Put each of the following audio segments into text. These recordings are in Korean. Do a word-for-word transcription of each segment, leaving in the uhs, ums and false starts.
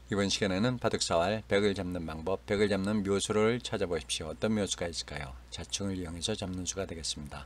이번 시간에는 바둑사활 백을 잡는 방법, 백을 잡는 묘수를 찾아보십시오. 어떤 묘수가 있을까요? 자충을 이용해서 잡는 수가 되겠습니다.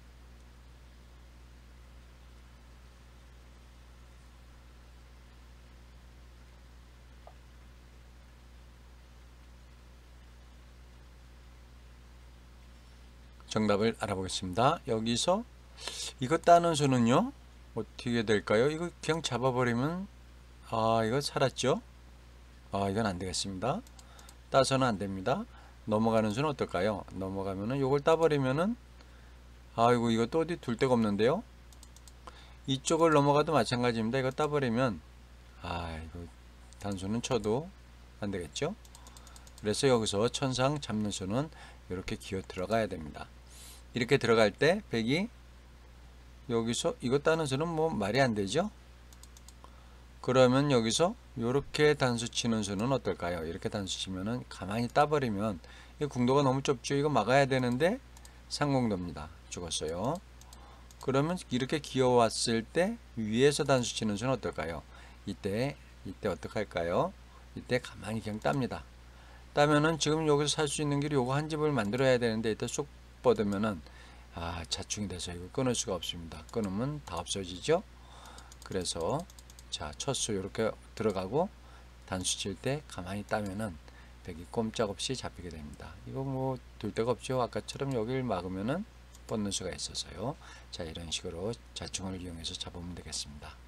정답을 알아보겠습니다. 여기서 이거 따는 수는요, 어떻게 될까요? 이거 그냥 잡아버리면, 아, 이거 살았죠? 아, 이건 안 되겠습니다. 따서는 안 됩니다. 넘어가는 수는 어떨까요? 넘어가면은 이걸 따버리면은, 아이고, 이거 또 어디 둘 데가 없는데요? 이쪽을 넘어가도 마찬가지입니다. 이거 따버리면, 아, 이거 단수는 쳐도 안 되겠죠? 그래서 여기서 천상 잡는 수는 이렇게 기어 들어가야 됩니다. 이렇게 들어갈 때 백이 여기서 이거 따는 수는 뭐 말이 안 되죠? 그러면 여기서 이렇게 단수 치는 수는 어떨까요? 이렇게 단수 치면은 가만히 따버리면 이 궁도가 너무 좁죠. 이거 막아야 되는데 상공도입니다. 죽었어요. 그러면 이렇게 기어왔을 때 위에서 단수 치는 수는 어떨까요? 이때 이때 어떻게 할까요? 이때 가만히 그냥 땁니다. 따면은 지금 여기서 살 수 있는 길이 요거 한 집을 만들어야 되는데 이때 쑥 뻗으면은 아 자충이 돼서 이거 끊을 수가 없습니다. 끊으면 다 없어지죠. 그래서 자 첫수 이렇게 들어가고 단수 칠 때 가만히 따면은 백이 꼼짝없이 잡히게 됩니다. 이거 뭐 둘 데가 없죠. 아까처럼 여기를 막으면은 뻗는 수가 있어서요. 자 이런 식으로 자충을 이용해서 잡으면 되겠습니다.